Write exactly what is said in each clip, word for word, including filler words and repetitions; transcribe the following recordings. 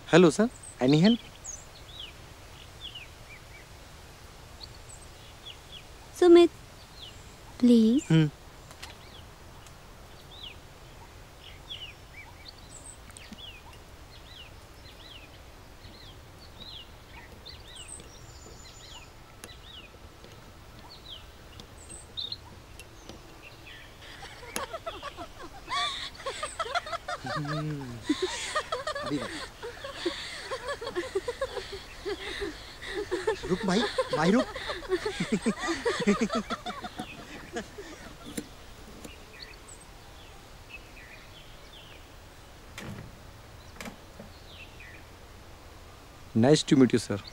Hello sir, any help? Sumit, please. Hmm. अभी रुक भाई, भाई रुक। Nice to meet you sir.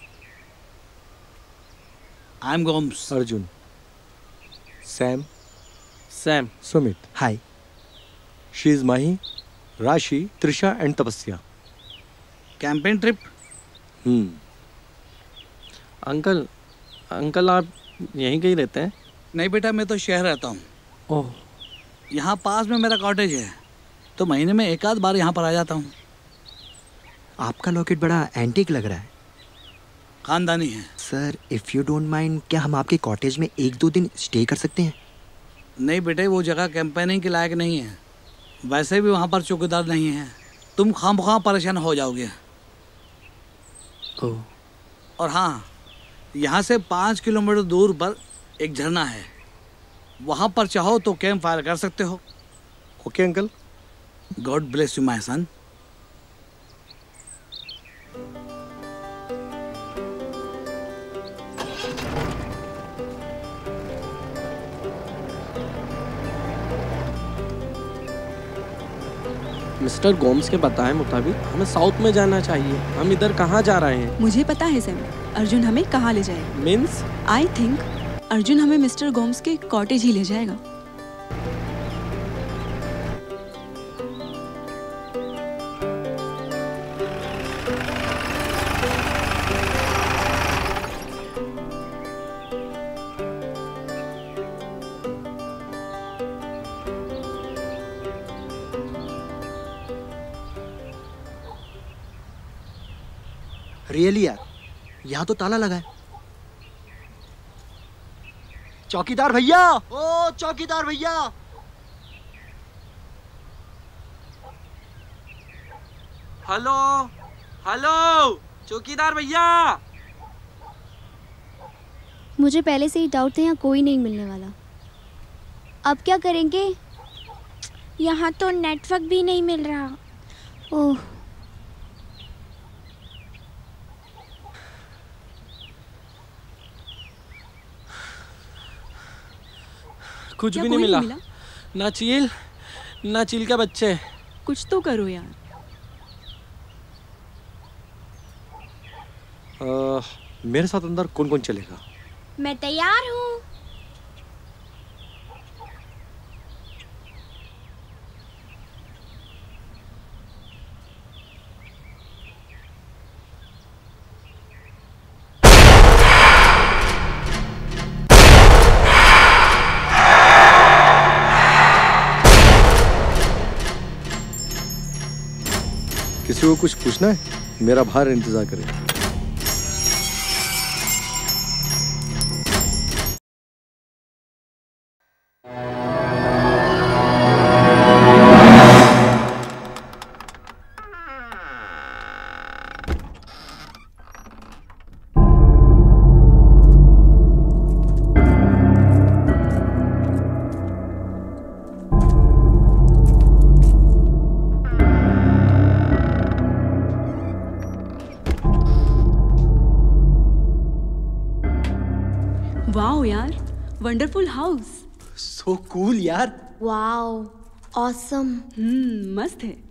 I am Gomes. Arjun. Sam. Sam. Sumit. Hi. She is Mahi, Rashi, Trisha and Tapasya. Campaign trip. Hmm. Uncle uncle आप यहीं कहीं रहते हैं? नहीं बेटा, मैं तो शहर रहता हूँ। ओह। यहाँ पास में मेरा कॉटेज है, तो महीने में एक आध बार यहाँ पर आ जाता हूँ। आपका लॉकेट बड़ा एंटीक लग रहा है। खानदानी है। Sir, if you don't mind, क्या हम आपके कॉटेज में एक दो दिन स्टे कर सकते हैं? नहीं बेटे, वो जगह कैंपेनिंग के लायक नहीं है। वैसे भी वहाँ पर चौकीदार नहीं है, तुम खामखा परेशान हो जाओगे। ओह। और हाँ, यहाँ से पाँच किलोमीटर दूर पर एक झरना है, वहाँ पर चाहो तो कैंप फायर कर सकते हो। Okay uncle. God bless you my son. Mister Gomes के बताए मुताबिक हमें साउथ में जाना चाहिए। हम इधर कहाँ जा रहे हैं? मुझे पता है सैम, अर्जुन हमें कहाँ ले जाएगा। मीन्स? आई थिंक अर्जुन हमें मिस्टर गोम्स के कॉटेज ही ले जाएगा। रियली यार, यहाँ तो ताला लगा है। चौकीदार भैया, ओ चौकीदार भैया। हेलो हेलो चौकीदार भैया। मुझे पहले से ही डाउट था यहाँ कोई नहीं मिलने वाला। अब क्या करेंगे? यहाँ तो नेटवर्क भी नहीं मिल रहा। ओह, कुछ क्या भी नहीं कोई मिला। नहीं मिला? ना चील ना चील के बच्चे। कुछ तो करो यार। आ, मेरे साथ अंदर कौन कौन चलेगा? मैं तैयार हूँ। किसी को कुछ पूछना है? मेरा बाहर इंतजार करे। वाओ यार, वंडरफुल हाउस। सो कूल यार। Wow, awesome. हम्म, मस्त है।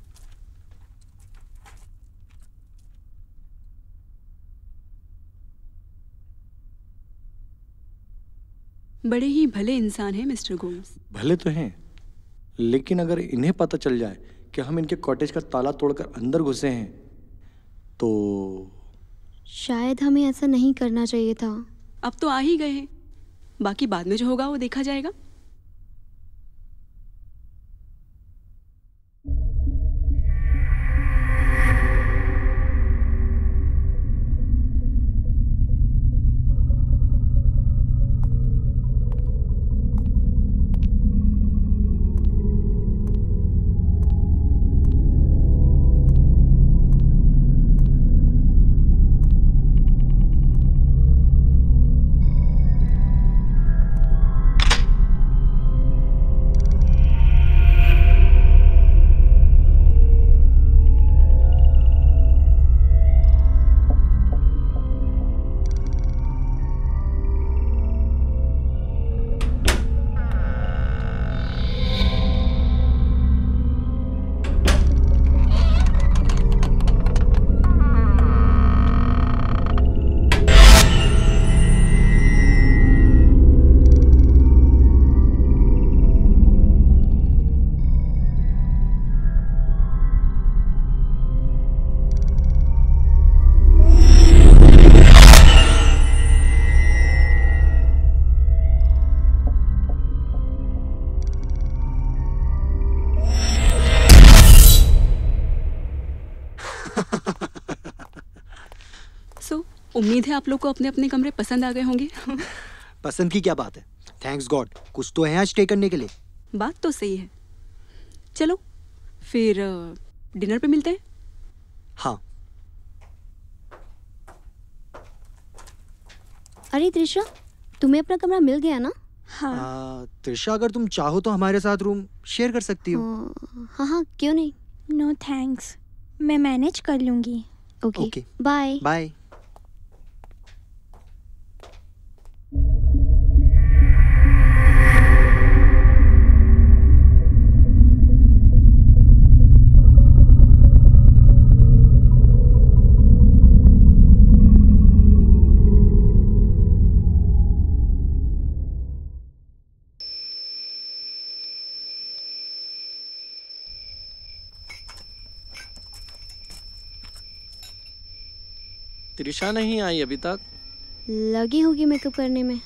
बड़े ही भले इंसान हैं मिस्टर गोम्स। भले तो हैं, लेकिन अगर इन्हें पता चल जाए कि हम इनके कॉटेज का ताला तोड़कर अंदर घुसे हैं तो शायद हमें ऐसा नहीं करना चाहिए था। अब तो आ ही गए हैं, बाकी बाद में जो होगा वो देखा जाएगा। उम्मीद है आप लोग को अपने अपने कमरे पसंद आ गए होंगे। पसंद की क्या बात है, थैंक्स गॉड कुछ तो है यहाँ स्टे करने के लिए। बात तो सही है। चलो फिर डिनर पे मिलते हैं। हाँ। अरे त्रिशा, तुम्हें अपना कमरा मिल गया ना? हाँ। आ, त्रिशा अगर तुम चाहो तो हमारे साथ रूम शेयर कर सकती हो। हाँ हाँ क्यों नहीं। नो थैंक्स, मैं मैनेज कर लूँगी। Okay okay bye. Bye. Trisha नहीं आई अभी तक। लगी होगी मेकअप करने में।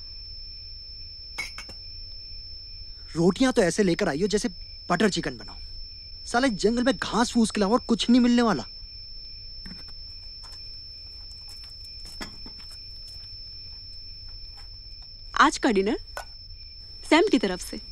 रोटियां तो ऐसे लेकर आई हो जैसे बटर चिकन बनाओ। साले जंगल में घास फूस के अलावा और कुछ नहीं मिलने वाला। आज का डिनर सैम की तरफ से।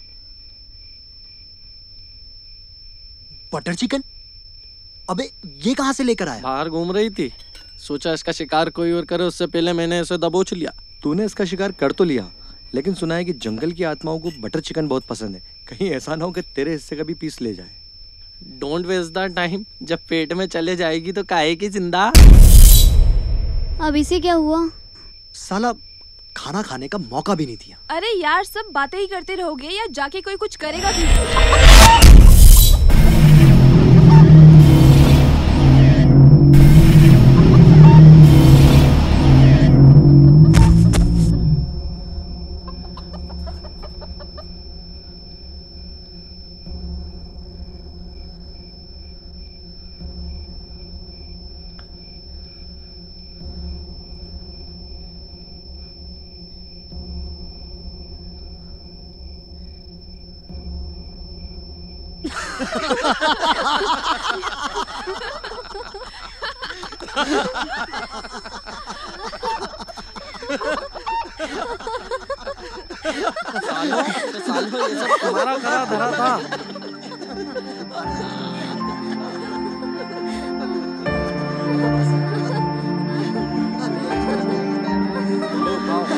Butter chicken? अबे ये कहां से लेकर आया? बाहर घूम रही थी, सोचा इसका शिकार कोई और करे उससे पहले मैंने इसे दबोच लिया। तूने इसका शिकार कर तो लिया, लेकिन सुना है कि जंगल की आत्माओं को बटर चिकन बहुत पसंद है। कहीं ऐसा ना हो कि तेरे हिस्से का भी पीस ले जाए। डोंट वेस्ट द टाइम, जब पेट में चले जाएगी तो काहे की जिंदा। अब इसे क्या हुआ? साला खाना खाने का मौका भी नहीं दिया। अरे यार, सब बातें ही करते रहोगे या जाके कोई कुछ करेगा भी? सालों तो सालों ये सब तुम्हारा करा धरा था। लो खाओ।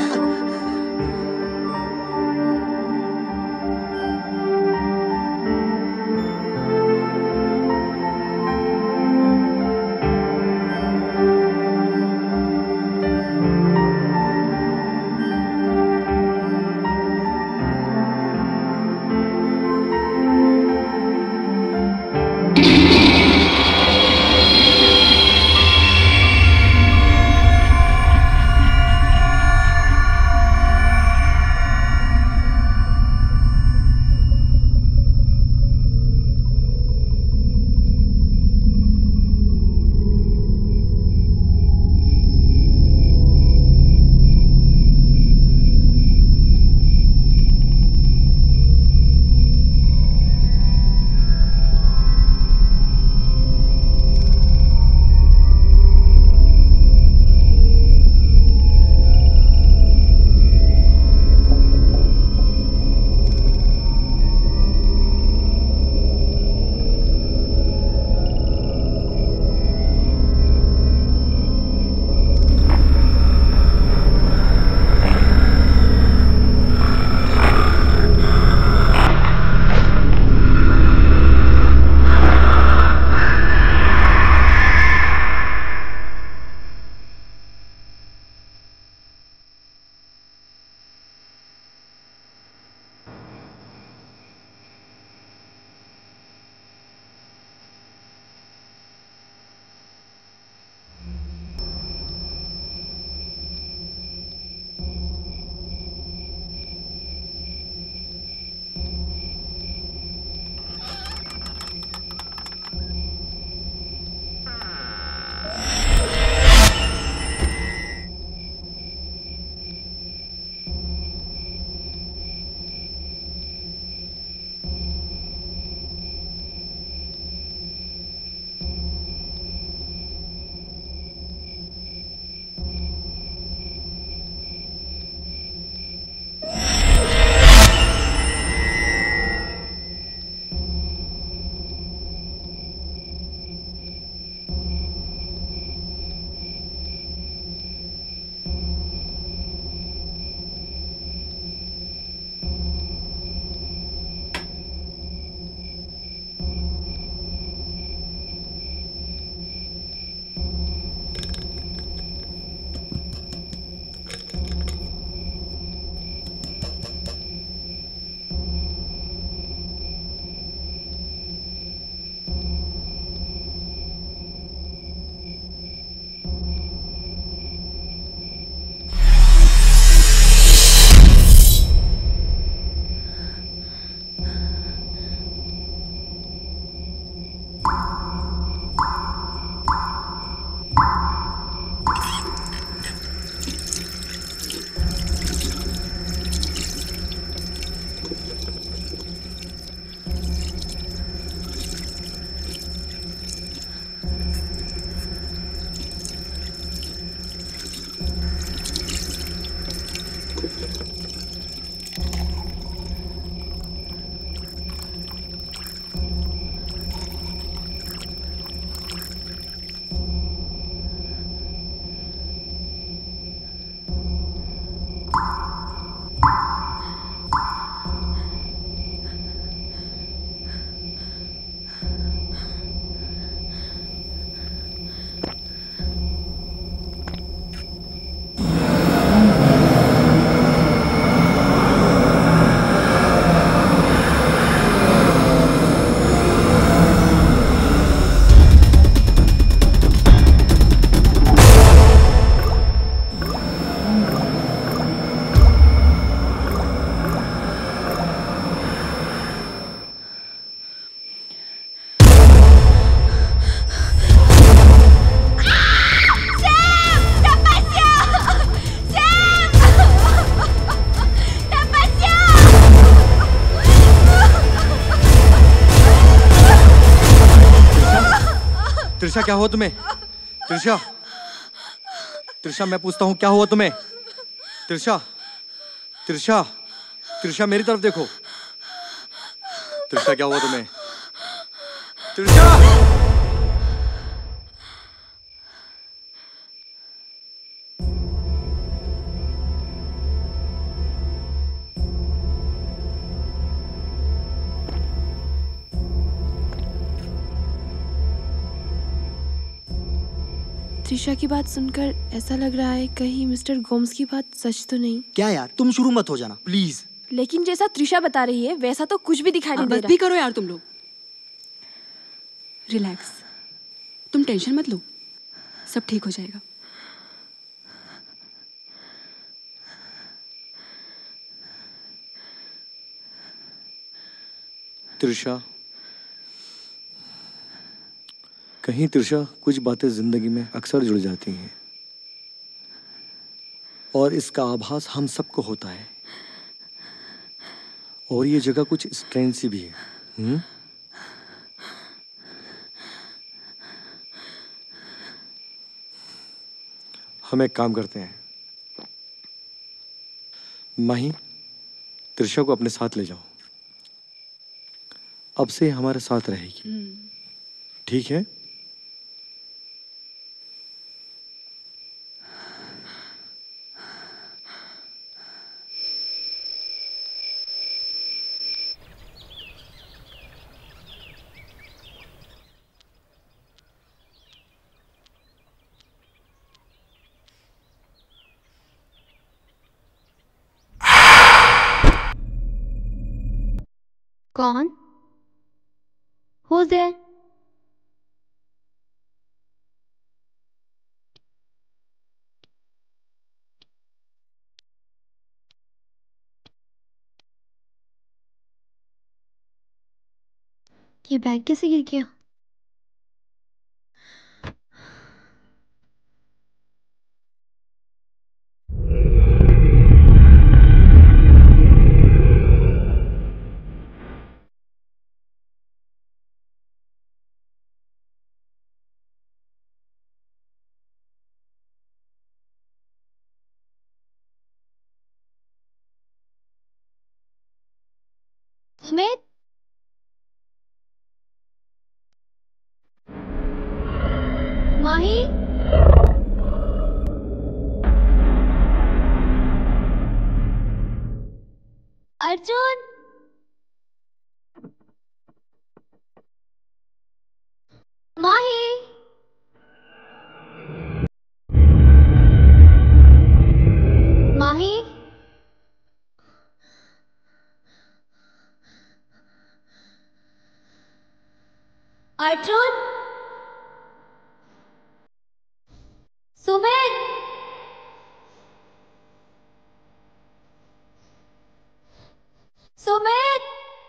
त्रिशा क्या हुआ तुम्हें? त्रिशा, त्रिशा मैं पूछता हूँ क्या हुआ तुम्हें? त्रिशा, त्रिशा, त्रिशा मेरी तरफ देखो। त्रिशा क्या हुआ तुम्हें? त्रिशा! त्रिशा की बात सुनकर ऐसा लग रहा है कहीं मिस्टर गोम्स की बात सच तो नहीं। क्या यार, तुम शुरू मत हो जाना प्लीज। लेकिन जैसा त्रिशा बता रही है वैसा तो कुछ भी दिखाई नहीं दे बस रहा। भी करो यार तुम लोग। रिलैक्स, तुम टेंशन मत लो, सब ठीक हो जाएगा। त्रिशा, कहीं त्रिशा कुछ बातें जिंदगी में अक्सर जुड़ जाती हैं और इसका आभास हम सबको होता है। और ये जगह कुछ स्ट्रेंज सी भी है। हुँ? हम एक काम करते हैं, माही त्रिशा को अपने साथ ले जाओ। अब से हमारे साथ रहेगी, ठीक है? कौन? Who's there? ये बैग कैसे गिर गया? सुमित, माही, अर्जुन, माही, माही, अर्जुन, सुमित, सुमित,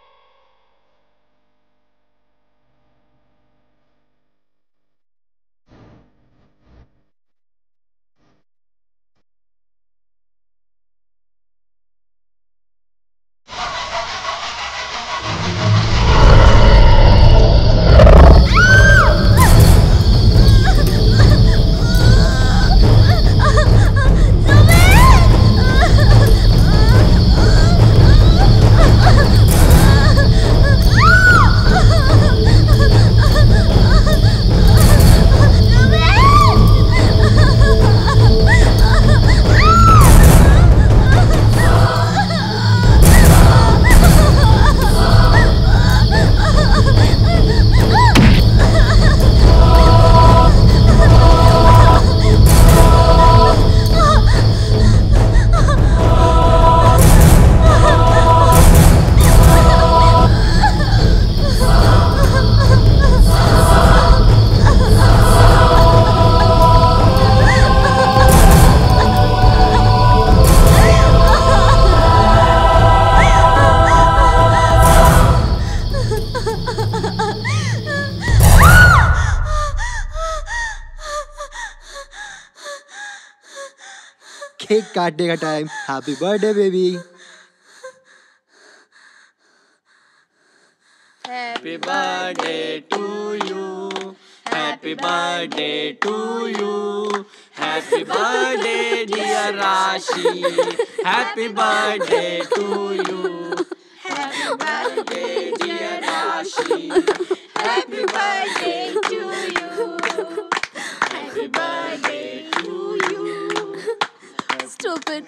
केक काटने का time. Happy birthday baby. Happy birthday to you. Happy Happy birthday to you. Happy birthday dear Rashi. Happy birthday to you. Happy birthday dear Rashi. Happy birthday to you. Happy birthday to you. Stupid.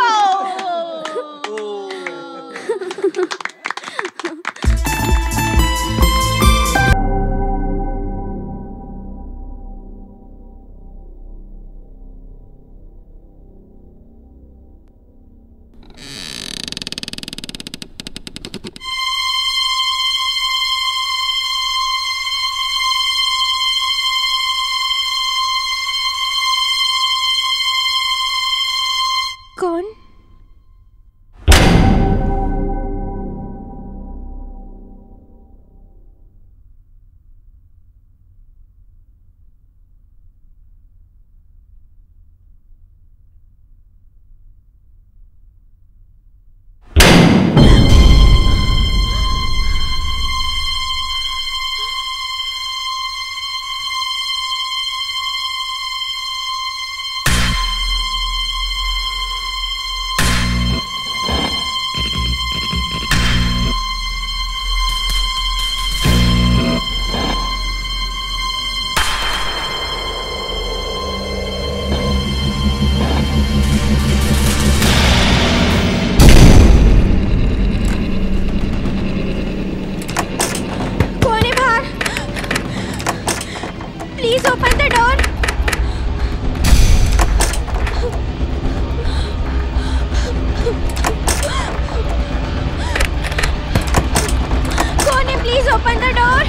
कौन? Please open the door. कौन है? Please open the door.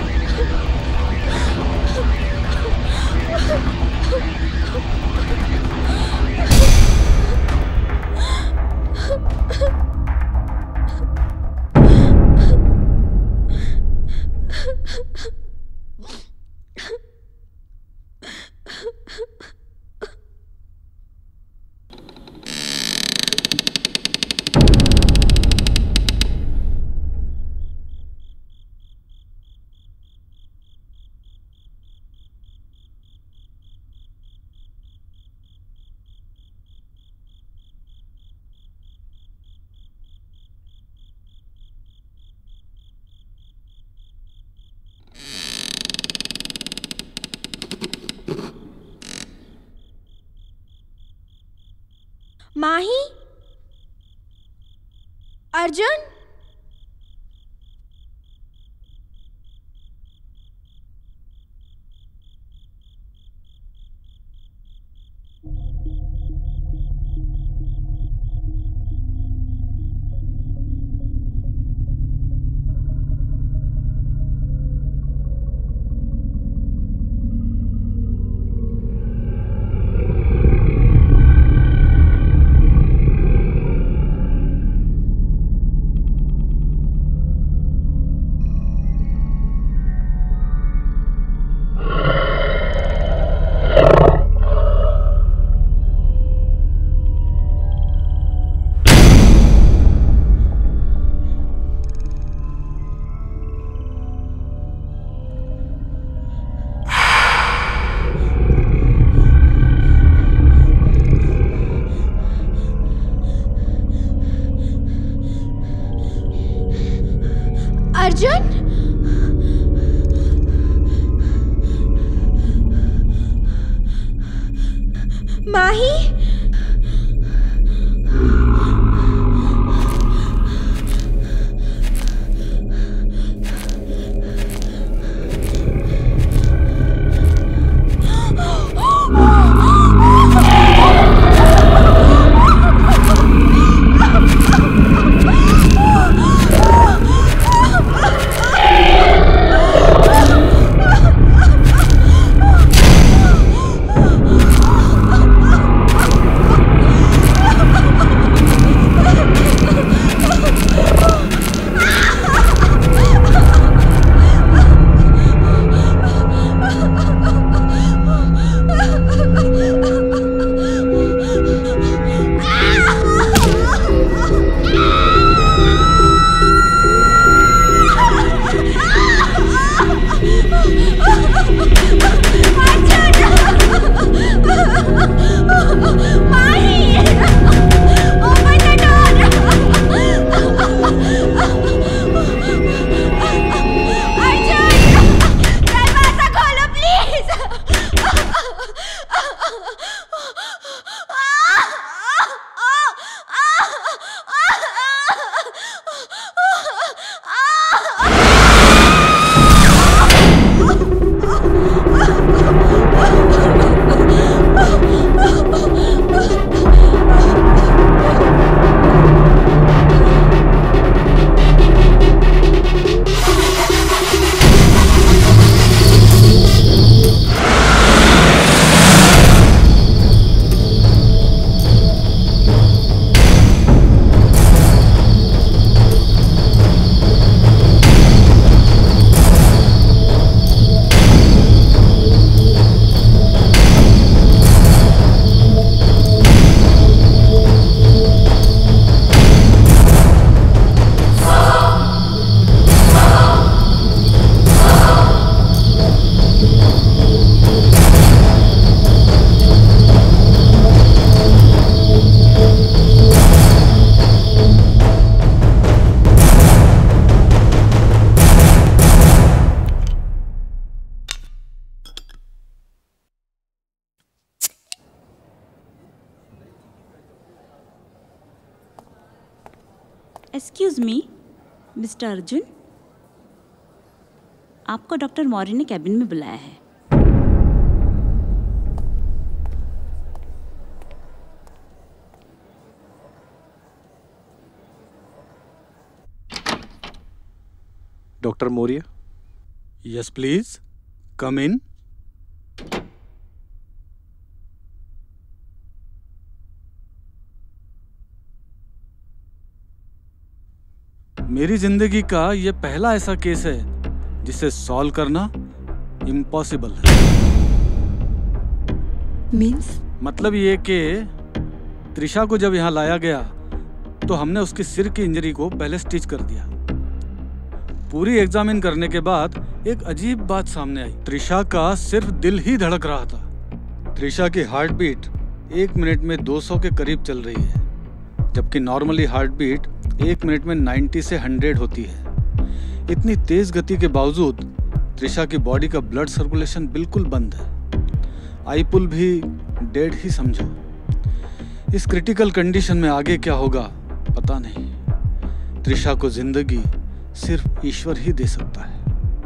Mahi? Arjun? Arjun? Mahi? Excuse me mister Arjun, आपको doctor Maurya ने cabin में बुलाया है। Doctor Maurya. Yes please come in. मेरी जिंदगी का यह पहला ऐसा केस है जिसे सॉल्व करना इम्पॉसिबल है। मीन्स? मतलब ये कि त्रिशा को जब यहाँ लाया गया तो हमने उसकी सिर की इंजरी को पहले स्टिच कर दिया। पूरी एग्जामिन करने के बाद एक अजीब बात सामने आई। त्रिशा का सिर्फ दिल ही धड़क रहा था। त्रिशा की हार्ट बीट एक मिनट में दो सौ के करीब चल रही है, जबकि नॉर्मली हार्ट बीट एक मिनट में नब्बे से सौ होती है। इतनी तेज गति के बावजूद त्रिशा की बॉडी का ब्लड सर्कुलेशन बिल्कुल बंद है। आई पुल भी डेड ही समझो। इस क्रिटिकल कंडीशन में आगे क्या होगा पता नहीं। त्रिशा को जिंदगी सिर्फ ईश्वर ही दे सकता है।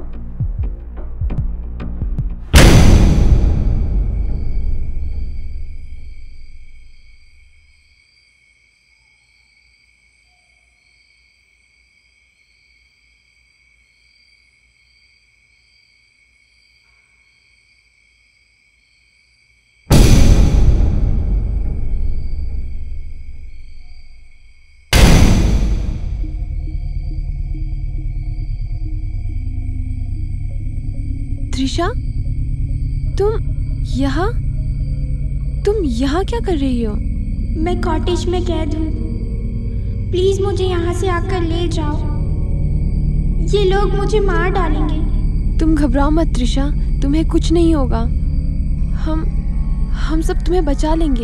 त्रिशा, तुम यहाँ तुम यहाँ क्या कर रही हो? मैं कॉटेज में कैद हूँ। प्लीज मुझे यहाँ से आकर ले जाओ। ये लोग मुझे मार डालेंगे। तुम घबराओ मत त्रिशा, तुम्हें कुछ नहीं होगा। हम हम सब तुम्हें बचा लेंगे।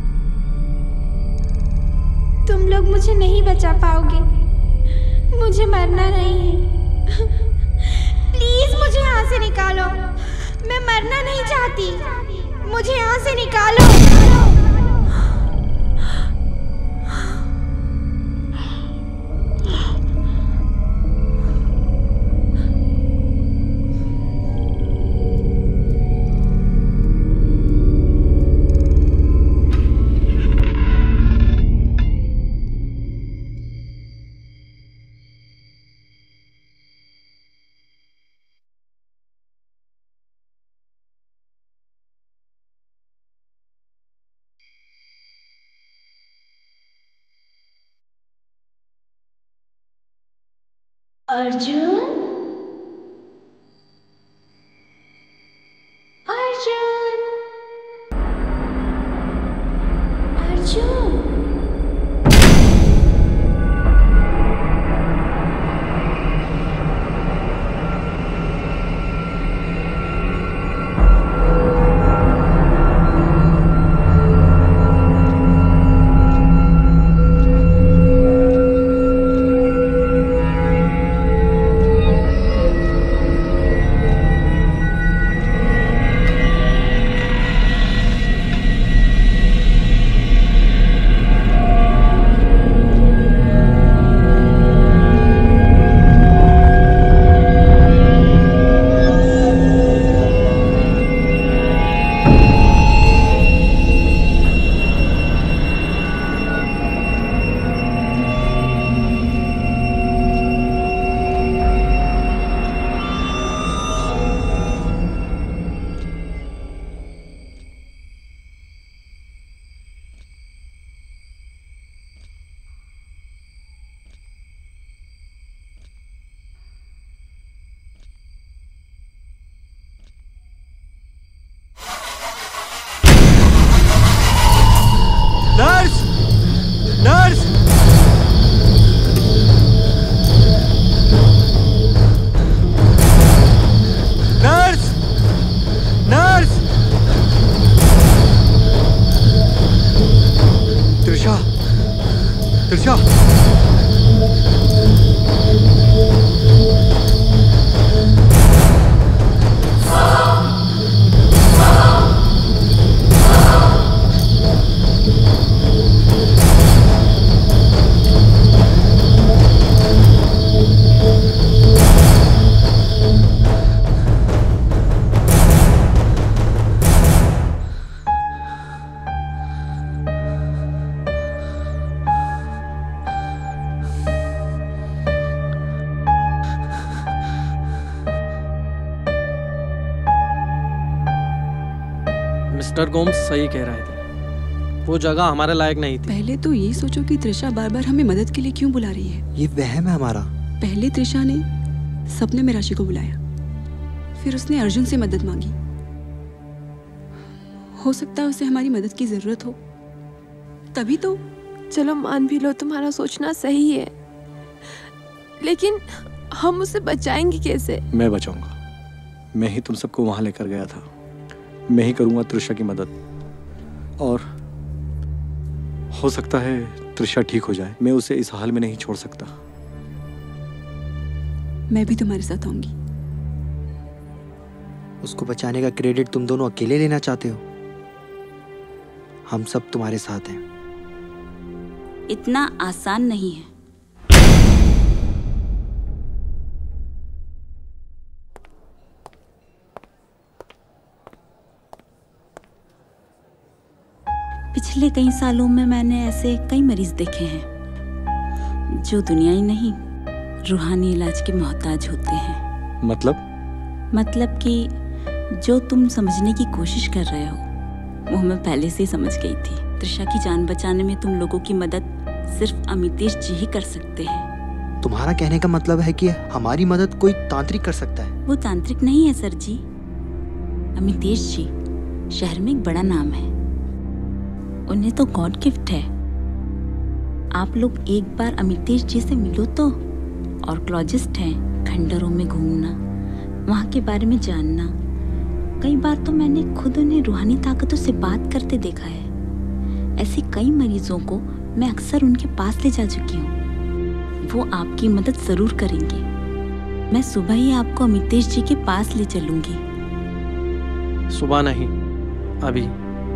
तुम लोग मुझे नहीं बचा पाओगे। मुझे मरना नहीं है। प्लीज मुझे यहाँ से निकालो। मैं मरना नहीं चाहती। मुझे यहाँ से निकालो। अर्जुन, अर्जुन, अर्जुन। डॉक्टर गोम्स सही कह रहे थे, वो जगह हमारे लायक नहीं थी। पहले तो ये सोचो कि त्रिशा बार बार हमें मदद के लिए क्यों बुला रही है। ये वहम है हमारा। पहले त्रिशा ने सपने में राशि को बुलाया, फिर उसने अर्जुन से मदद मांगी। हो सकता है उसे हमारी मदद की जरूरत हो, तभी तो। चलो मान भी लो तुम्हारा सोचना सही है, लेकिन हम उसे बचाएंगे कैसे? मैं बचाऊंगा। मैं ही तुम सबको वहां लेकर गया था। मैं ही करूंगा त्रिशा की मदद, और हो सकता है त्रिशा ठीक हो जाए। मैं उसे इस हाल में नहीं छोड़ सकता। मैं भी तुम्हारे साथ आऊंगी। उसको बचाने का क्रेडिट तुम दोनों अकेले लेना चाहते हो? हम सब तुम्हारे साथ हैं। इतना आसान नहीं है। पिछले कई सालों में मैंने ऐसे कई मरीज देखे हैं जो दुनियाई नहीं, रूहानी इलाज के मोहताज होते हैं। मतलब? मतलब कि जो तुम समझने की कोशिश कर रहे हो वो मैं पहले से ही समझ गई थी। त्रिशा की जान बचाने में तुम लोगों की मदद सिर्फ अमितेश जी ही कर सकते हैं। तुम्हारा कहने का मतलब है कि हमारी मदद कोई तांत्रिक कर सकता है? वो तांत्रिक नहीं है सर जी। अमितेश जी शहर में एक बड़ा नाम है, उन्हें तो गॉड गिफ्ट है। आप लोग एक बार अमितेश जी से मिलो तो। ऑर्कोलॉजिस्ट हैं, खंडरों में घूमना, वहाँ के बारे में जानना। कई बार तो मैंने खुद उन्हें रूहानी ताकतों से बात करते देखा है। ऐसे कई मरीजों को मैं अक्सर उनके पास ले जा चुकी हूँ। वो आपकी मदद जरूर करेंगे। मैं सुबह ही आपको अमितेश जी के पास ले चलूंगी। सुबह नहीं, अभी।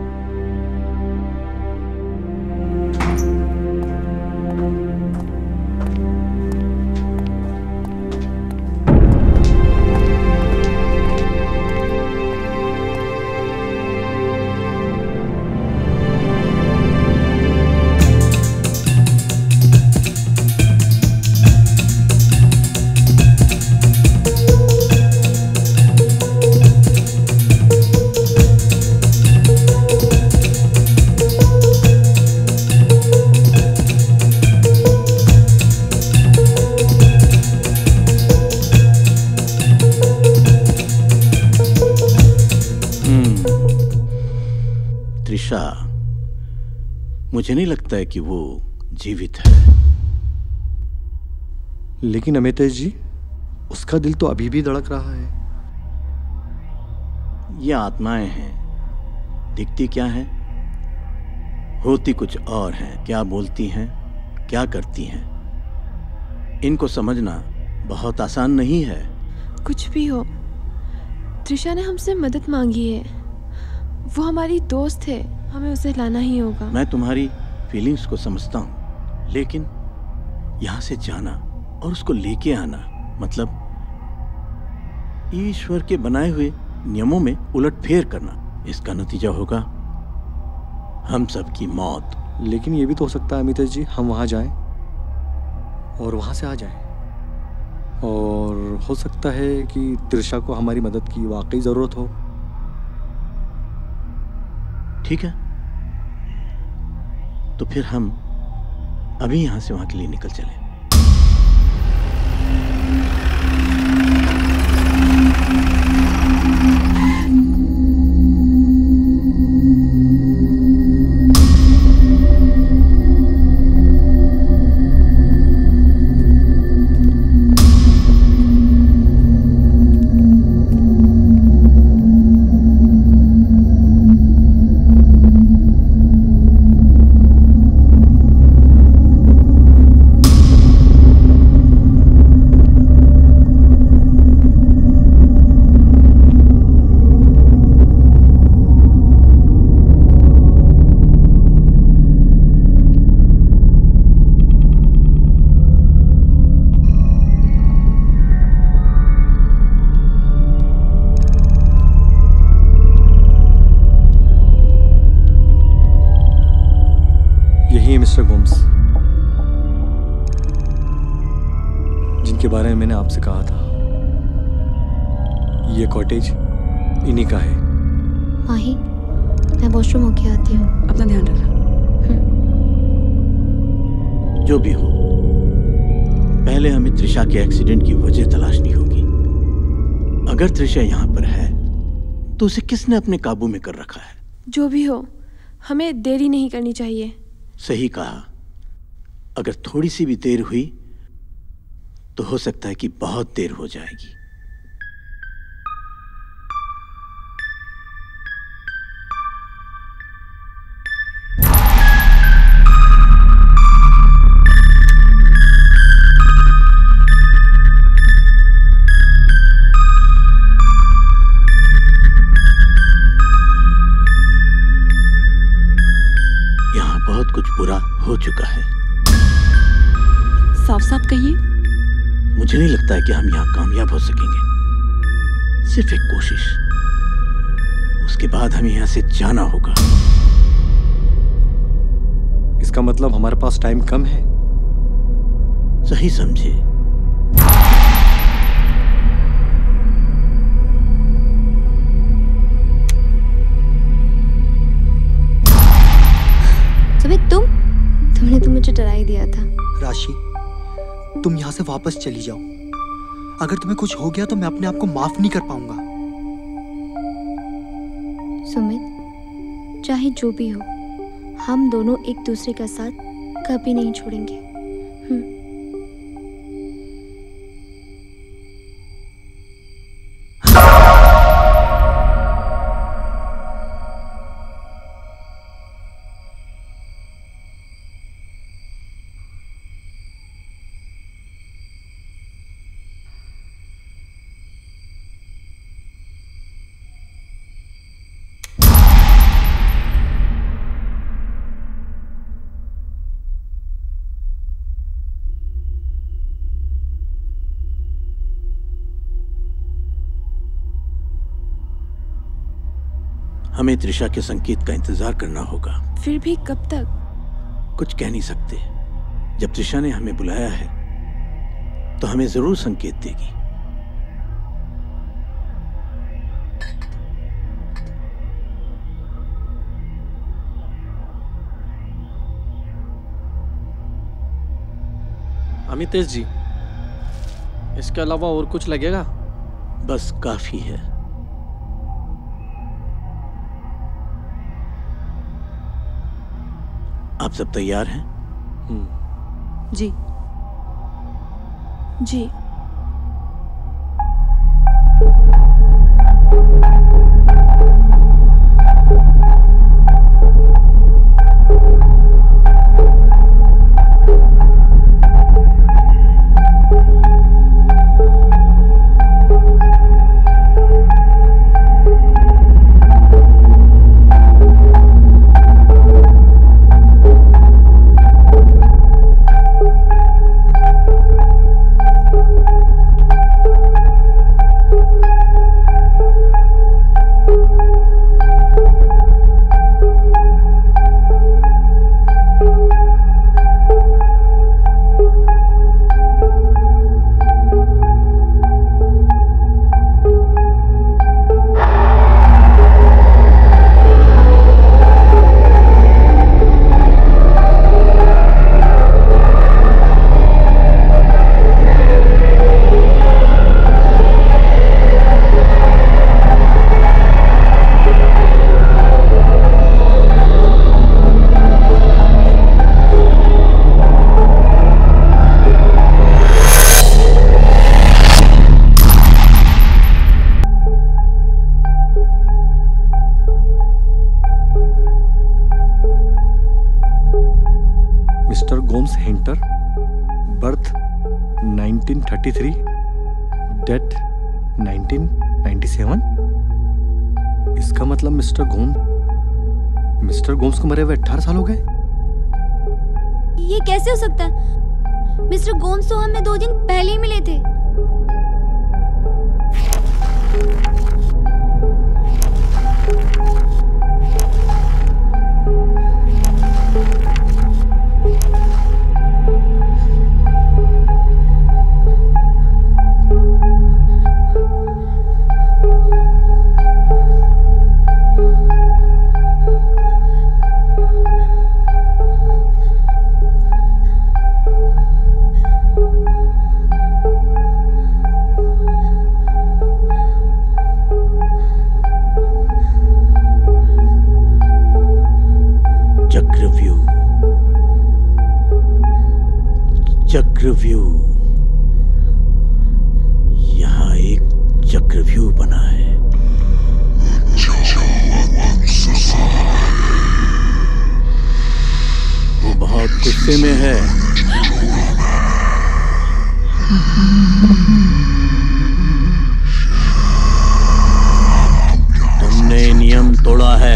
मुझे नहीं लगता है कि वो जीवित है। लेकिन अमितेश जी, उसका दिल तो अभी भी धड़क रहा है। ये आत्माएं हैं, दिखती क्या हैं, होती कुछ और हैं। क्या बोलती हैं, क्या करती हैं, इनको समझना बहुत आसान नहीं है। कुछ भी हो, त्रिशा ने हमसे मदद मांगी है। वो हमारी दोस्त है, हमें उसे लाना ही होगा। मैं तुम्हारी फीलिंग्स को समझता हूँ, लेकिन यहाँ से जाना और उसको लेके आना मतलब ईश्वर के बनाए हुए नियमों में उलटफेर करना। इसका नतीजा होगा हम सब की मौत। लेकिन ये भी तो हो सकता है अमितेश जी, हम वहाँ जाएं और वहाँ से आ जाएं। और हो सकता है कि त्रिशा को हमारी मदद की वाकई ज़रूरत हो। ठीक है, तो फिर हम अभी यहां से वहां के लिए निकल चले। मिस्टर गोम्स, जिनके बारे में मैंने आपसे कहा था, ये कॉटेज इन्हीं का है। माही, मैं वॉशरूम होके आती हूँ। अपना ध्यान रखना। जो भी हो, पहले हमें त्रिशा के एक्सीडेंट की वजह तलाशनी होगी। अगर त्रिशा यहाँ पर है तो उसे किसने अपने काबू में कर रखा है? जो भी हो, हमें देरी नहीं करनी चाहिए। सही कहा। अगर थोड़ी सी भी देर हुई तो हो सकता है कि बहुत देर हो जाएगी। कुछ बुरा हो चुका है। साफ साफ कहिए। मुझे नहीं लगता है कि हम यहाँ कामयाब हो सकेंगे। सिर्फ एक कोशिश, उसके बाद हमें यहाँ से जाना होगा। इसका मतलब हमारे पास टाइम कम है। सही समझे। तुम तुमने तो मुझे डरा ही दिया था। राशि, तुम यहाँ से वापस चली जाओ। अगर तुम्हें कुछ हो गया तो मैं अपने आप को माफ नहीं कर पाऊंगा। सुमित, चाहे जो भी हो, हम दोनों एक दूसरे का साथ कभी नहीं छोड़ेंगे। हमें त्रिशा के संकेत का इंतजार करना होगा। फिर भी कब तक? कुछ कह नहीं सकते। जब त्रिशा ने हमें बुलाया है तो हमें जरूर संकेत देगी। अमितेश जी, इसके अलावा और कुछ लगेगा? बस काफी है। आप सब तैयार हैं? जी जी। Nineteen thirty three, death nineteen ninety seven. इसका मतलब मिस्टर गोम्स मिस्टर गोम्स को मरे हुए अठारह साल हो गए। ये कैसे हो सकता है? मिस्टर गोम्स तो हमें दो दिन पहले ही मिले थे। चक्रव्यूह बना है। वो बहुत गुस्से में है। तुमने नियम तोड़ा है,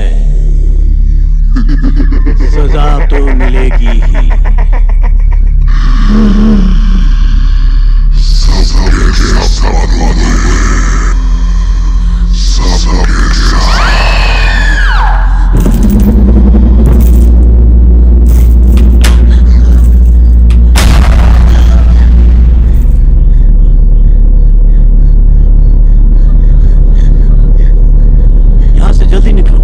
सजा तो मिलेगी ही। यहां से जल्दी निकलो।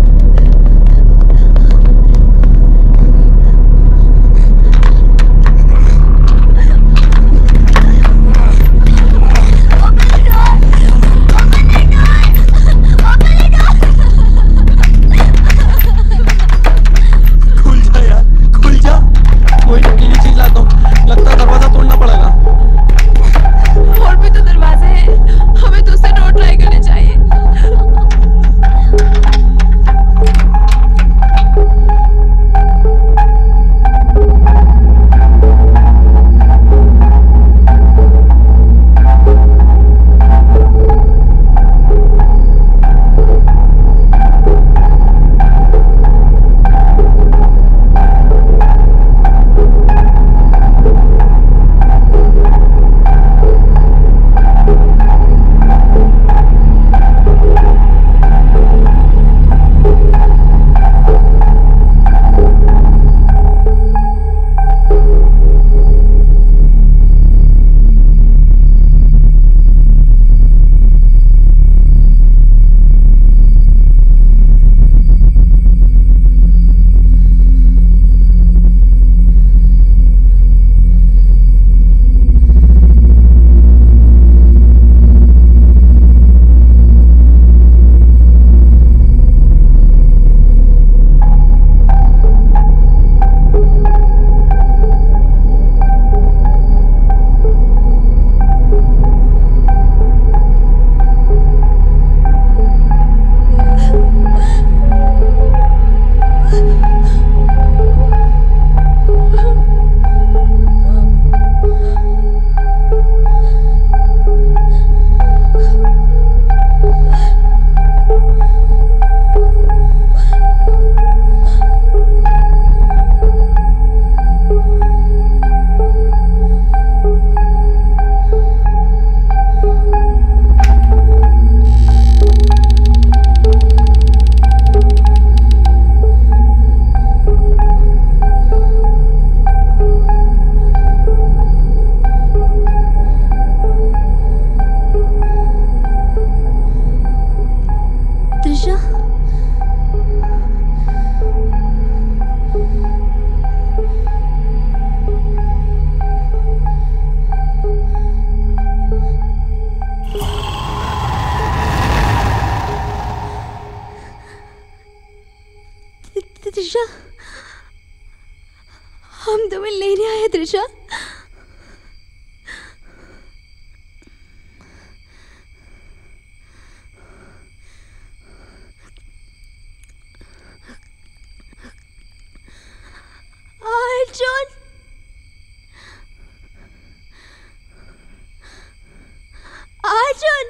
त्रिशा, हम तुम्हें लेने आए त्रिशा। अर्जुन, अर्जुन,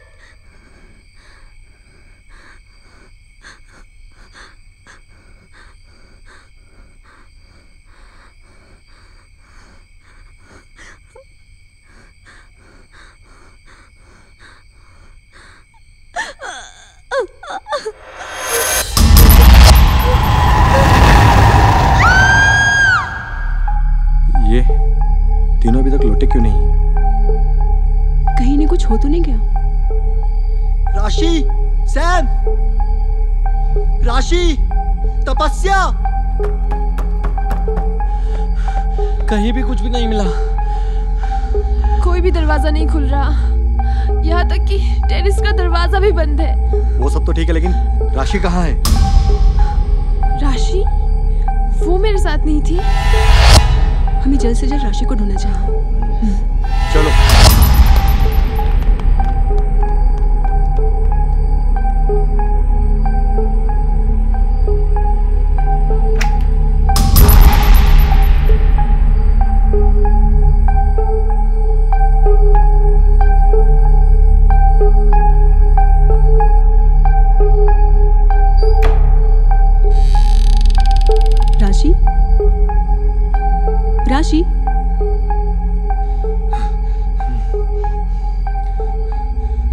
ये तीनों अभी तक लौटे क्यों नहीं? कहीं ने कुछ हो तो नहीं गया? राशि, सैम, राशि, तपस्या, कहीं भी कुछ भी नहीं मिला। कोई भी दरवाजा नहीं खुल रहा, यहाँ तक कि टेरेस का दरवाजा भी बंद है। वो सब तो ठीक है, लेकिन राशि कहाँ है? राशि? वो मेरे साथ नहीं थी। हमें जल्द से जल्द राशि को ढूंढना चाहिए। चलो।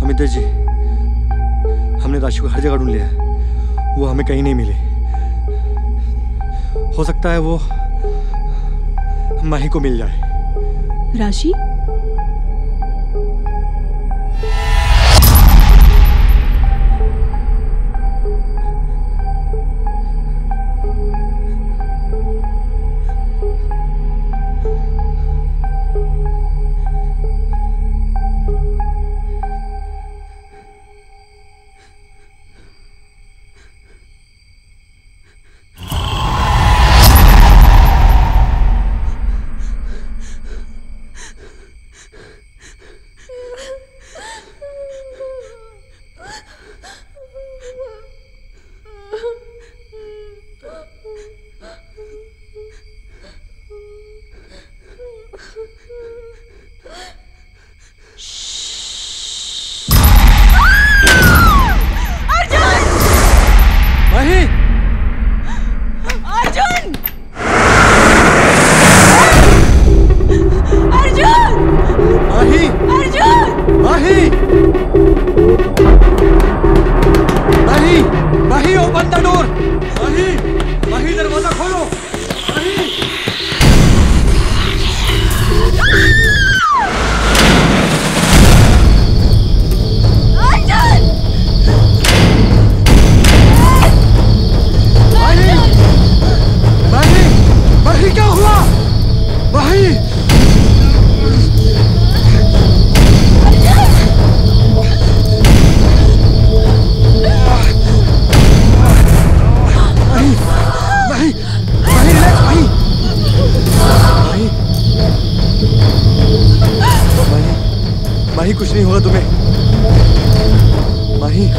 अमित जी, हमने राशि को हर जगह ढूंढ लिया है, वो हमें कहीं नहीं मिली। हो सकता है वो माही को मिल जाए। राशि? माही, कुछ नहीं होगा तुम्हें। माही,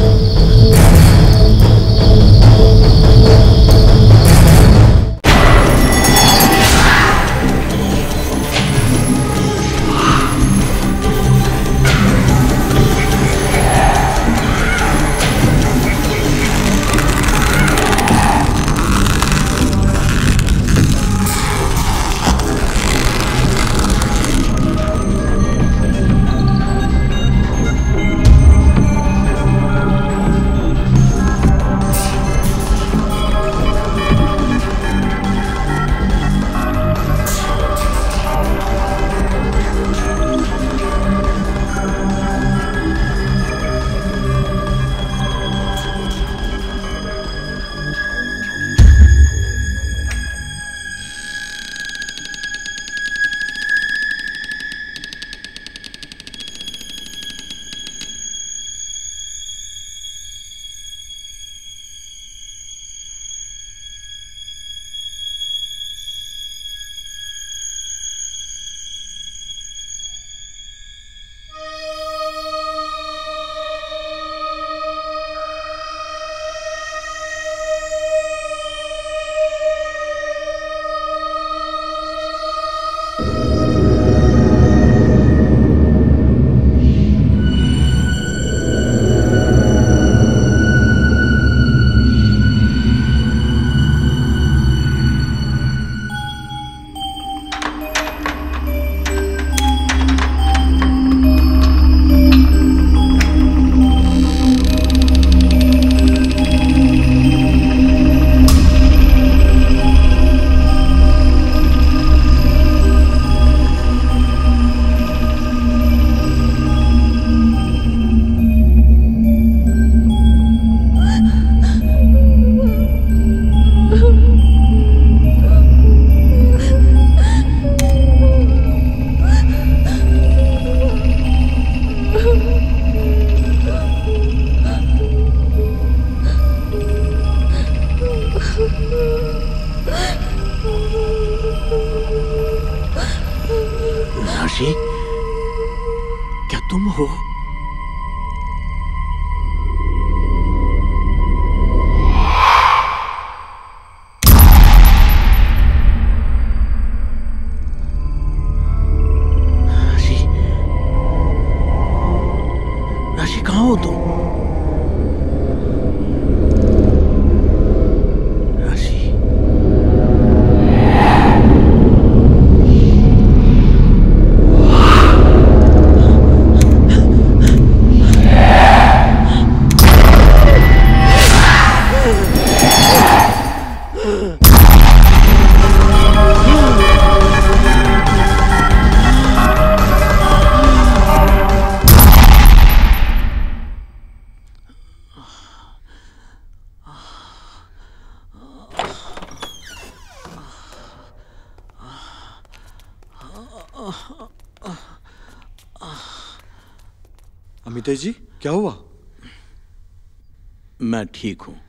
राशि, क्या तुम हो? राशि, राशि कहाँ हो तुम? Yeah. अमितेश जी, क्या हुआ? मैं ठीक हूं।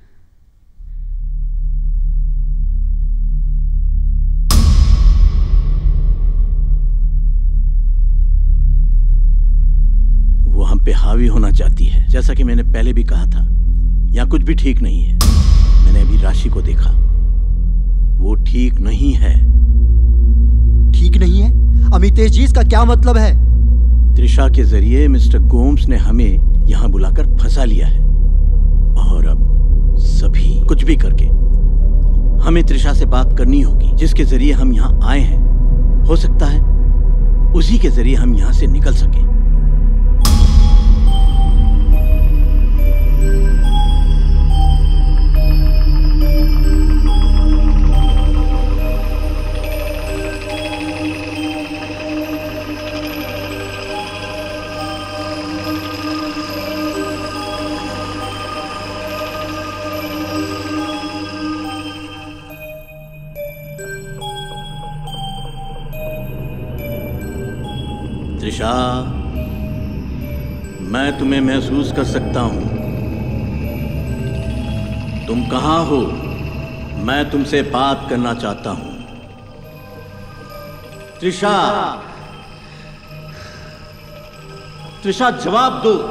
वो हम पे हावी होना चाहती है। जैसा कि मैंने पहले भी कहा था, यहाँ कुछ भी ठीक नहीं है। मैंने अभी राशि को देखा, वो ठीक नहीं है। ठीक नहीं है? अमितेश जी, इसका क्या मतलब है? त्रिशा के जरिए मिस्टर गोम्स ने हमें यहाँ बुलाकर फंसा लिया है, और अब सभी कुछ भी करके हमें त्रिशा से बात करनी होगी, जिसके जरिए हम यहाँ आए हैं। हो सकता है उसी के जरिए हम यहाँ से निकल सकें। त्रिशा, मैं तुम्हें महसूस कर सकता हूं। तुम कहां हो? मैं तुमसे बात करना चाहता हूं। त्रिशा, त्रिशा, जवाब दो।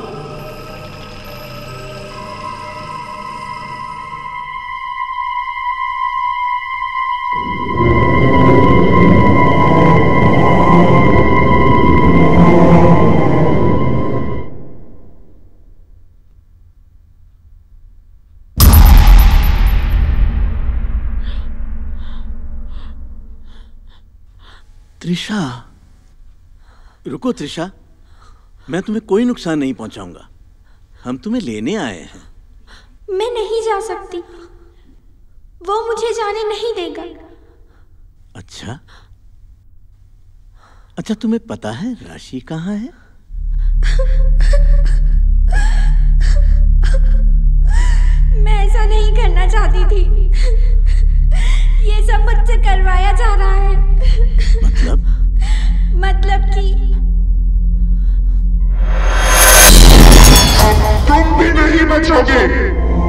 त्रिशा, रुको त्रिशा, मैं तुम्हें कोई नुकसान नहीं पहुंचाऊंगा। हम तुम्हें लेने आए हैं। मैं नहीं जा सकती, वो मुझे जाने नहीं देगा। अच्छा अच्छा, तुम्हें पता है राशि कहाँ है? मैं ऐसा नहीं करना चाहती थी, ये सब मुझसे करवाया जा रहा है। मतलब? मतलब कि तुम भी नहीं बचोगे।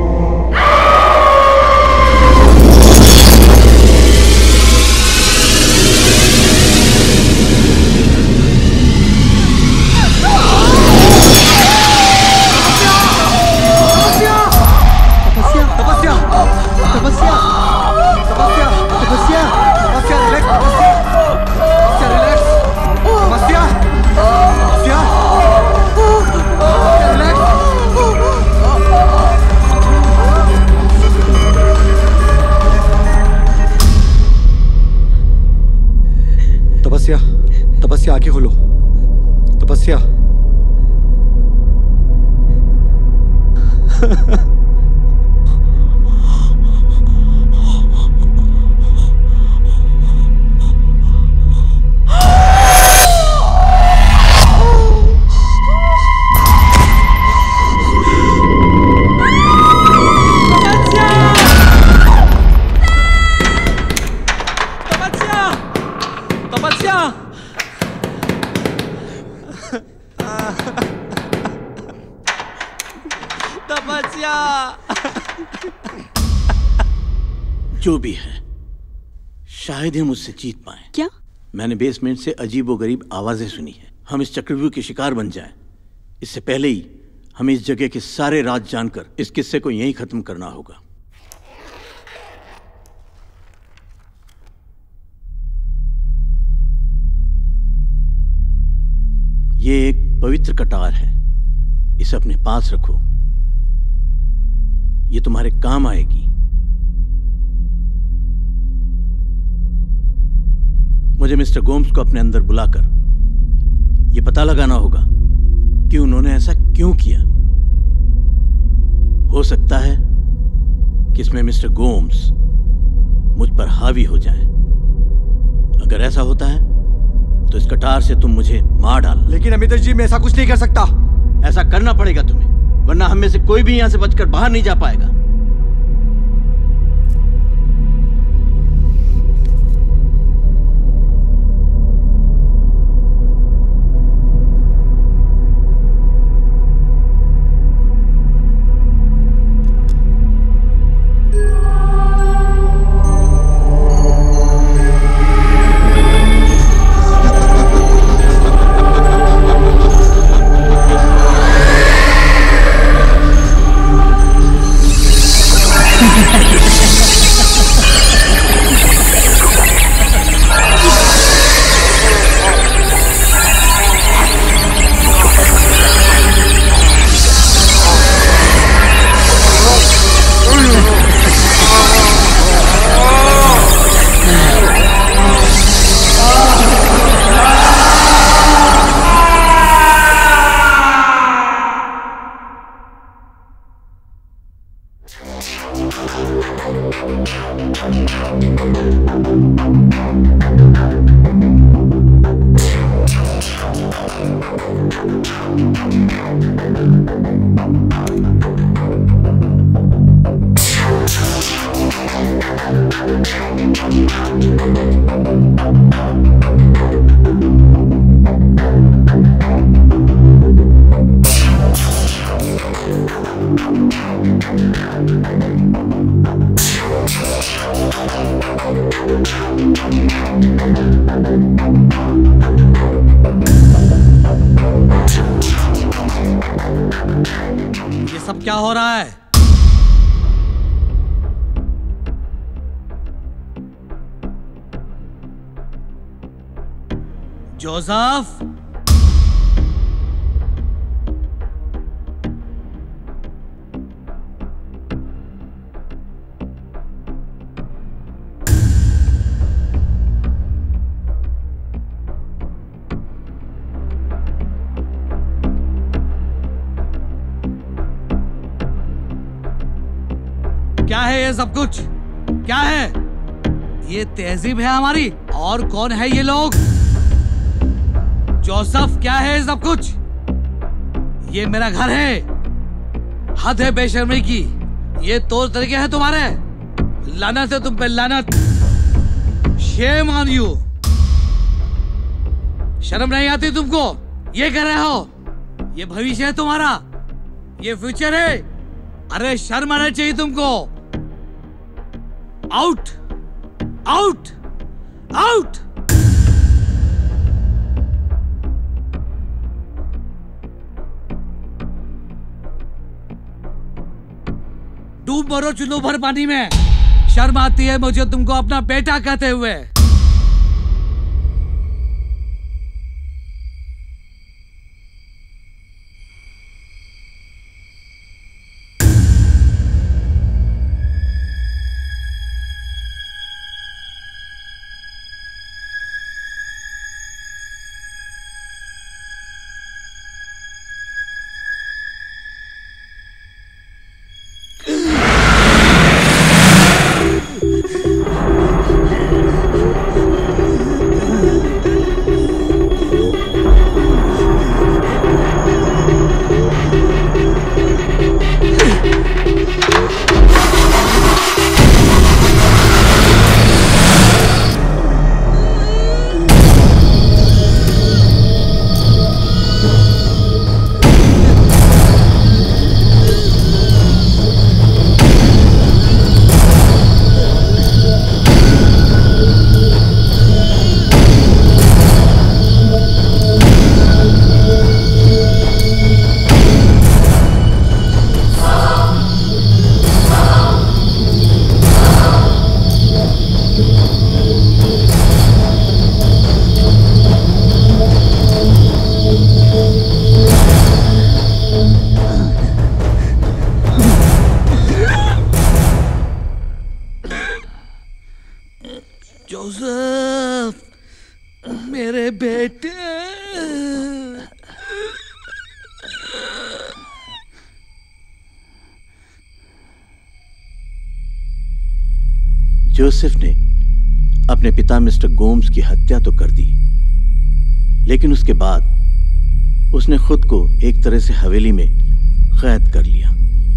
तपस्या, आंखें खोलो। तपस्या। जो भी है, शायद ही मुझसे जीत पाए। क्या? मैंने बेसमेंट से अजीबोगरीब आवाजें सुनी है। हम इस चक्रव्यूह के शिकार बन जाएं, इससे पहले ही हमें इस जगह के सारे राज जानकर इस किस्से को यहीं खत्म करना होगा। ये एक पवित्र कटार है, इसे अपने पास रखो, ये तुम्हारे काम आएगी। मुझे मिस्टर गोम्स को अपने अंदर बुलाकर यह पता लगाना होगा कि उन्होंने ऐसा क्यों किया। हो सकता है कि इसमें मिस्टर गोम्स मुझ पर हावी हो जाएं। अगर ऐसा होता है तो इस कटार से तुम मुझे मार डालना। लेकिन अमितेश जी, मैं ऐसा कुछ नहीं कर सकता। ऐसा करना पड़ेगा तुम्हें, वरना हम में से कोई भी यहां से बचकर बाहर नहीं जा पाएगा। ये सब क्या हो रहा है? जोसेफ, क्या है ये सब कुछ? क्या है ये? तहजीब है हमारी? और कौन है ये लोग? जोसेफ, क्या है ये सब कुछ? ये मेरा घर है। हद है बेशर्मी की। ये तौर तरीके हैं तुम्हारे। लानत है तुम पे, लानत। Shame on you. शर्म नहीं आती तुमको? ये कर रहे हो? ये भविष्य है तुम्हारा, ये फ्यूचर है। अरे शर्म आना चाहिए तुमको। Out, out, out. डूब मरो चुल्लू भर पानी में। शर्म आती है मुझे तुमको अपना बेटा कहते हुए। जोसेफ, मेरे बेटे। जोसेफ ने अपने पिता मिस्टर गोम्स की हत्या तो कर दी, लेकिन उसके बाद उसने खुद को एक तरह से हवेली में कैद कर लिया।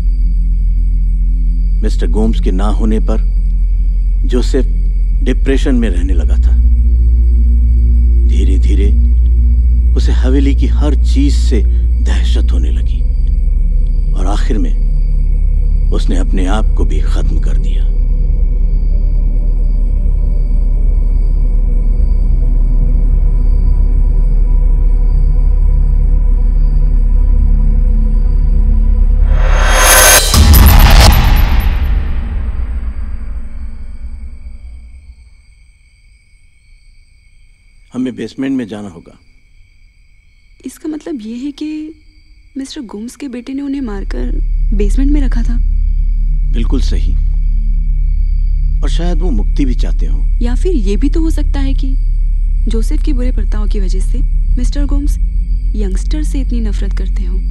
मिस्टर गोम्स के ना होने पर जोसेफ डिप्रेशन में रहने लगा था। धीरे धीरे उसे हवेली की हर चीज से दहशत होने लगी और आखिर में उसने अपने आप को भी खत्म कर दिया। हमें बेसमेंट में जाना होगा। इसका मतलब ये है कि मिस्टर गोम्स के बेटे ने उन्हें मारकर बेसमेंट में रखा था। बिल्कुल सही। और शायद वो मुक्ति भी चाहते हों। या फिर ये भी तो हो सकता है कि जोसेफ के बुरे बर्ताव की वजह से मिस्टर गोम्स यंगस्टर से इतनी नफरत करते हो।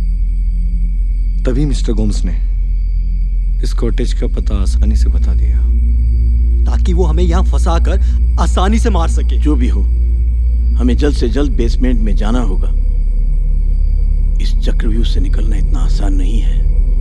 तभी मिस्टर गोम्स ने इस कॉटेज का पता आसानी से बता दिया। ताकि वो हमें यहाँ फंसा कर आसानी से मार सके। जो भी हो, हमें जल्द से जल्द बेसमेंट में जाना होगा। इस चक्रव्यूह से निकलना इतना आसान नहीं है।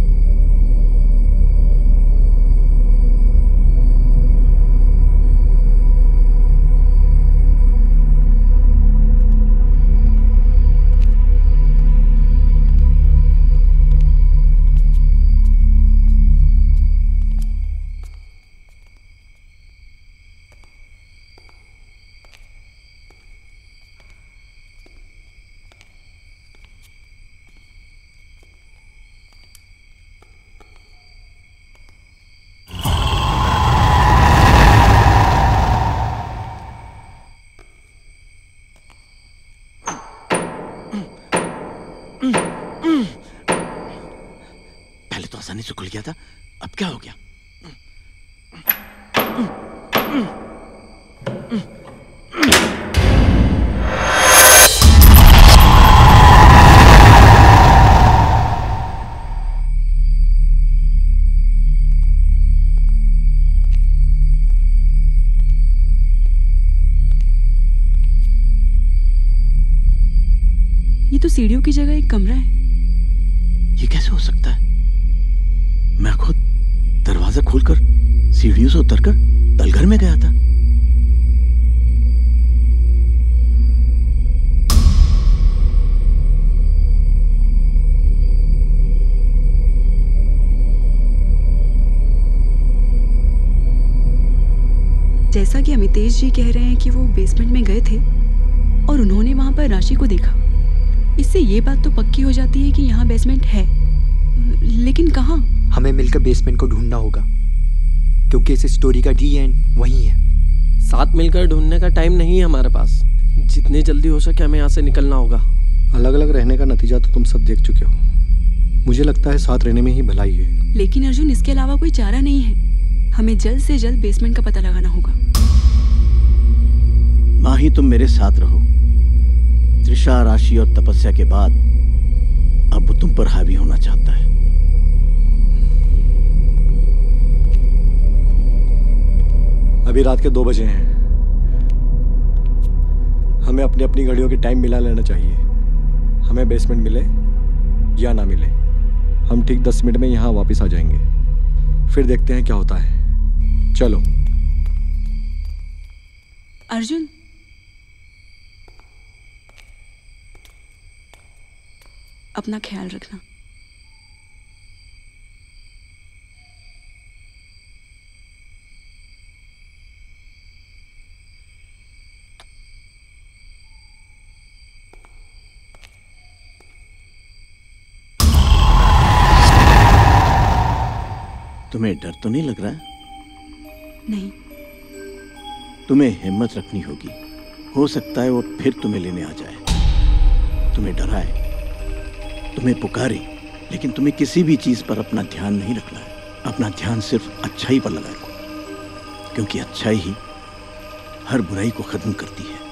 से खुल गया था, अब क्या हो गया? ये तो सीढ़ियों की जगह एक कमरा है। ये कैसे हो सकता है? मैं खुद दरवाजा खोलकर सीढ़ियों से उतरकर तलघर में गया था। जैसा कि अमितेश जी कह रहे हैं कि वो बेसमेंट में गए थे और उन्होंने वहां पर राशि को देखा, इससे ये बात तो पक्की हो जाती है कि यहाँ बेसमेंट है, लेकिन कहाँ? हमें मिलकर बेसमेंट को ढूंढना होगा, क्योंकि इस स्टोरी का डी एंड वही है। साथ मिलकर ढूंढने का टाइम नहीं है हमारे पास। जितने जल्दी हो सके हमें यहाँ से निकलना होगा। अलग अलग रहने का नतीजा तो तुम सब देख चुके हो। मुझे लगता है साथ रहने में ही भलाई है। लेकिन अर्जुन, इसके अलावा कोई चारा नहीं है। हमें जल्द से जल्द बेसमेंट का पता लगाना होगा। माही, तुम मेरे साथ रहो। त्रिशा, राशि और तपस्या के बाद अब वो तुम पर हावी होना चाहता है। अभी रात के दो बजे हैं। हमें अपनी अपनी घड़ियों की टाइम मिला लेना चाहिए। हमें बेसमेंट मिले या ना मिले, हम ठीक दस मिनट में यहाँ वापस आ जाएंगे। फिर देखते हैं क्या होता है। चलो। अर्जुन, अपना ख्याल रखना। तुम्हें डर तो नहीं लग रहा है? नहीं। तुम्हें हिम्मत रखनी होगी। हो सकता है वो फिर तुम्हें लेने आ जाए, तुम्हें डराए, तुम्हें पुकारे, लेकिन तुम्हें किसी भी चीज पर अपना ध्यान नहीं रखना है। अपना ध्यान सिर्फ अच्छाई पर लगाए, क्योंकि अच्छाई ही हर बुराई को खत्म करती है।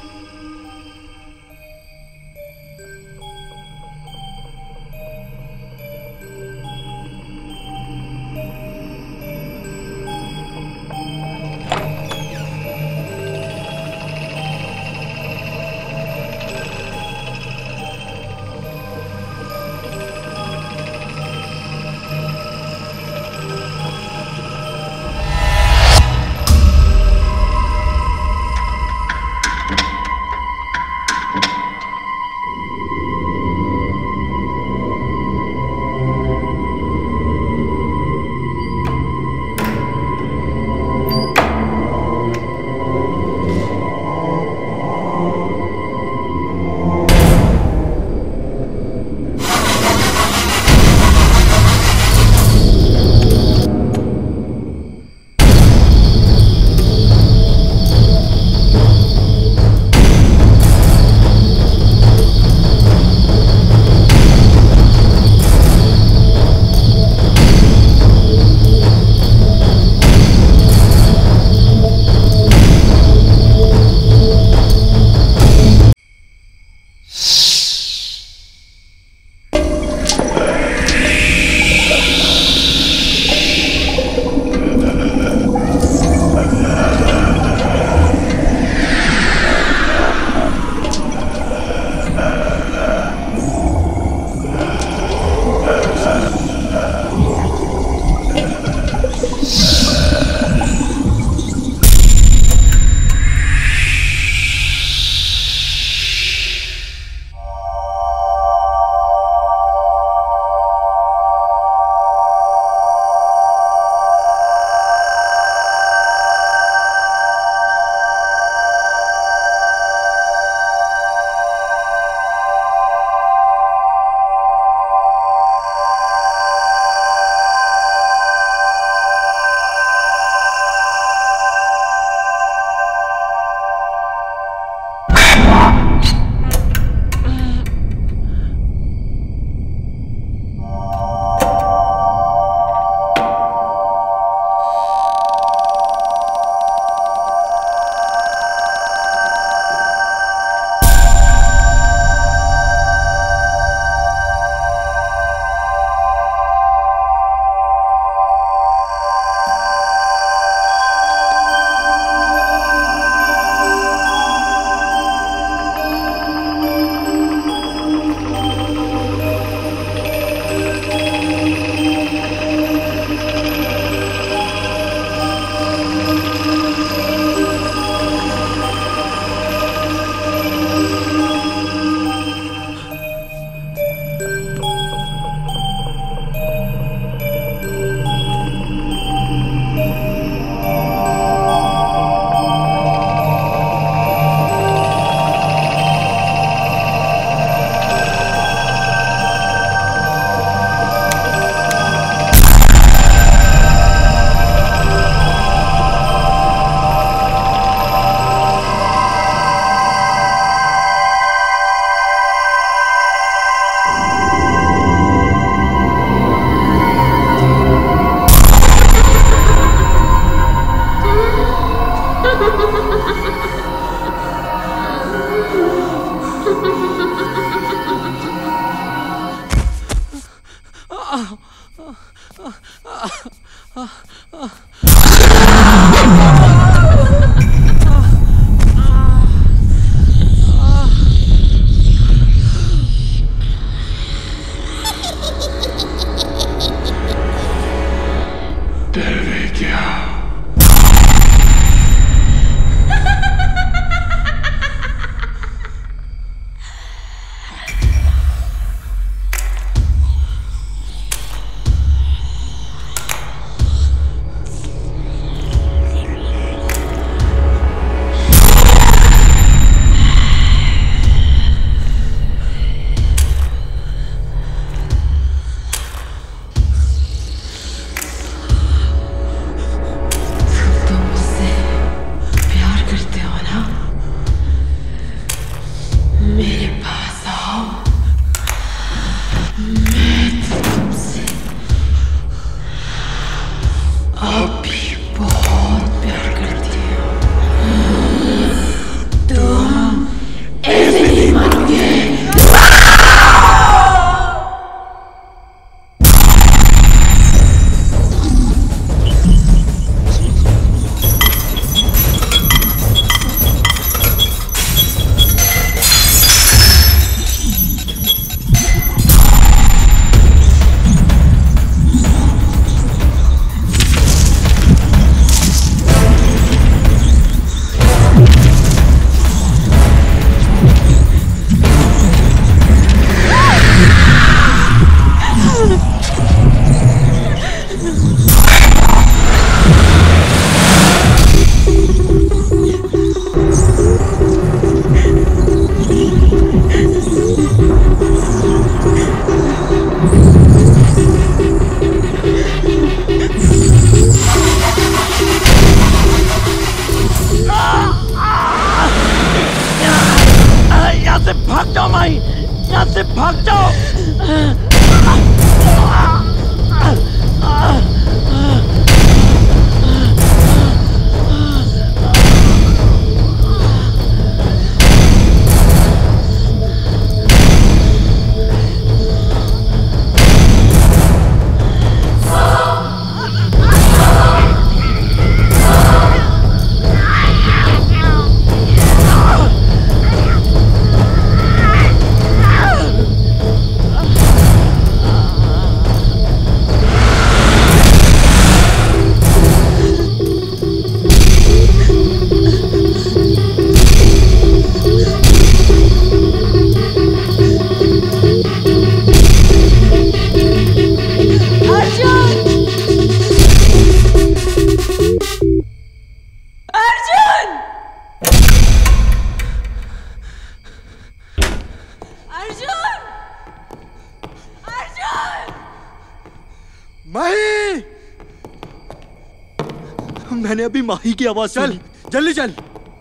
मैंने अभी माही की आवाज चल जल्दी चल।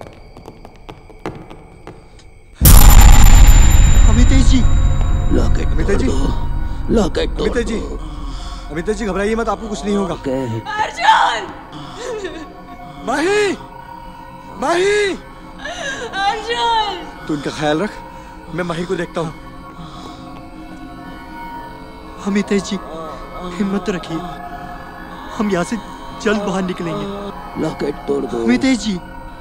अमितेश जी, लॉकेट अमितेश जी, लॉकेट अमितेश जी, अमितेश जी घबराइए मत, आपको कुछ नहीं होगा। अर्जुन! माही, माही, अर्जुन! तू इनका ख्याल रख, मैं माही को देखता हूँ। अमितेश जी हिम्मत रखिए, हम यहाँ से जल्द बाहर निकलेंगे। लॉकेट तोड़ दो अमितेश जी।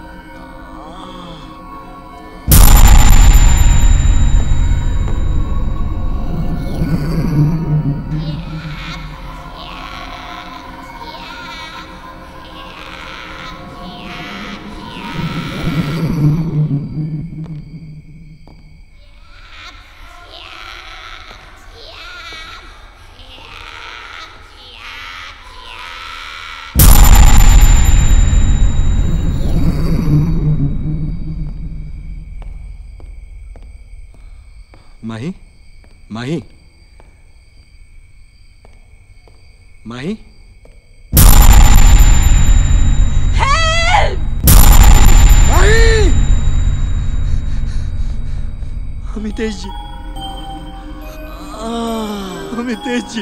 माही, माही, माही, हेल्प! माही! अमितेश जी, अमितेश जी,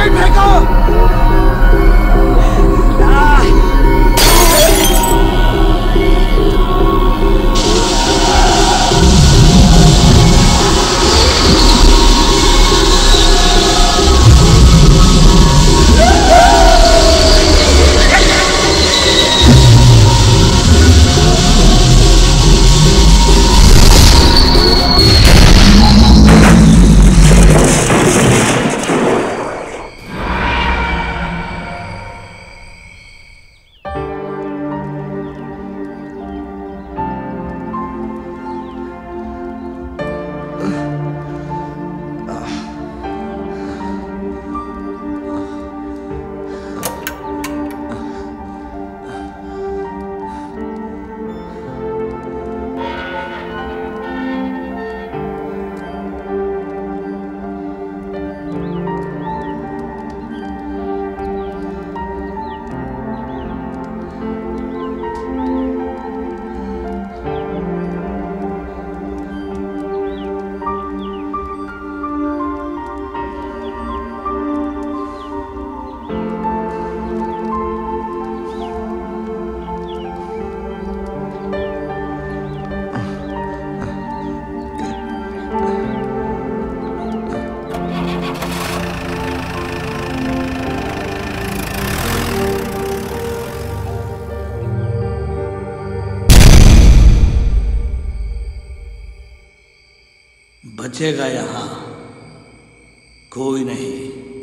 रॉकेट फेंको। बचेगा यहाँ कोई नहीं।